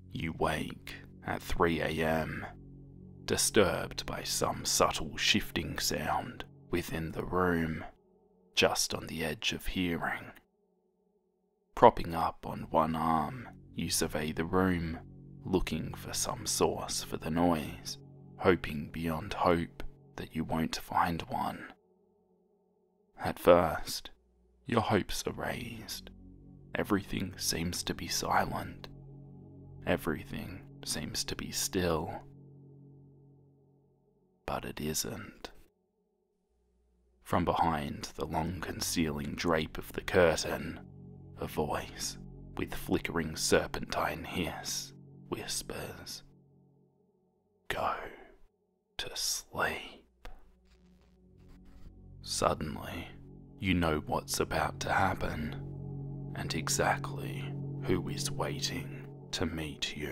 You wake at 3 AM, disturbed by some subtle shifting sound within the room, just on the edge of hearing. Propping up on one arm, you survey the room, looking for some source for the noise, hoping beyond hope that you won't find one. At first, your hopes are raised. Everything seems to be silent. Everything seems to be still. But it isn't. From behind the long concealing drape of the curtain, a voice with flickering serpentine hiss whispers, "Go to sleep." Suddenly, you know what's about to happen, and exactly who is waiting to meet you.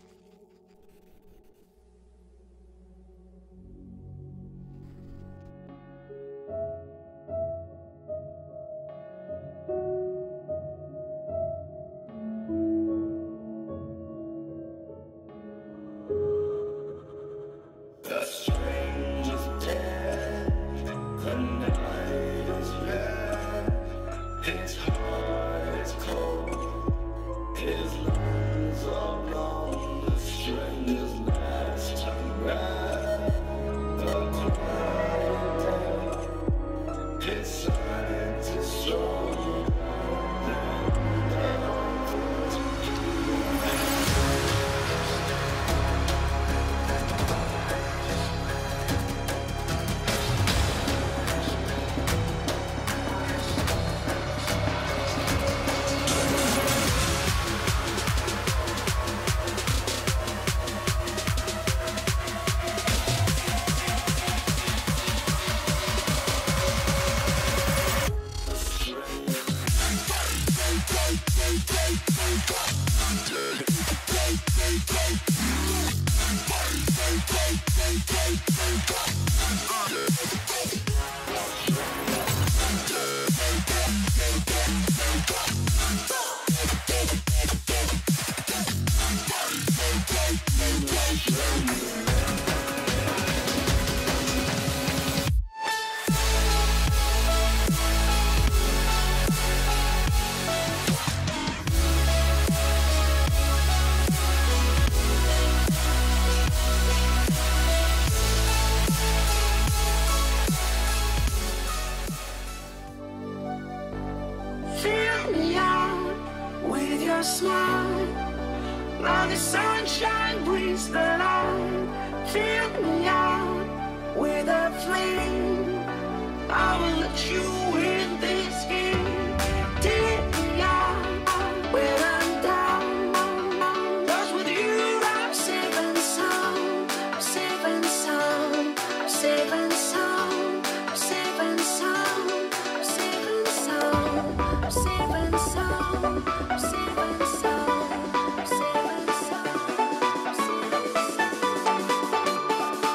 Fill me out with your smile, like the sunshine brings the light. Fill me out with a flame, I will let you in this game. Take me out when I'm down, 'cause with you I'm safe and sound, safe and sound, safe and sound, safe and sound, safe and sound, safe and sound, safe and sound, safe and sound, safe and sound.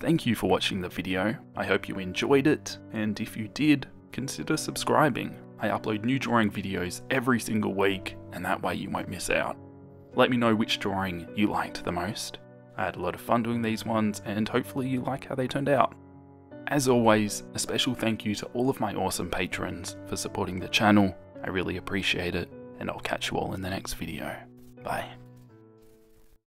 Thank you for watching the video, I hope you enjoyed it, and if you did, consider subscribing. I upload new drawing videos every single week, and that way you won't miss out. Let me know which drawing you liked the most. I had a lot of fun doing these ones, and hopefully you like how they turned out. As always, a special thank you to all of my awesome patrons for supporting the channel. I really appreciate it, and I'll catch you all in the next video. Bye.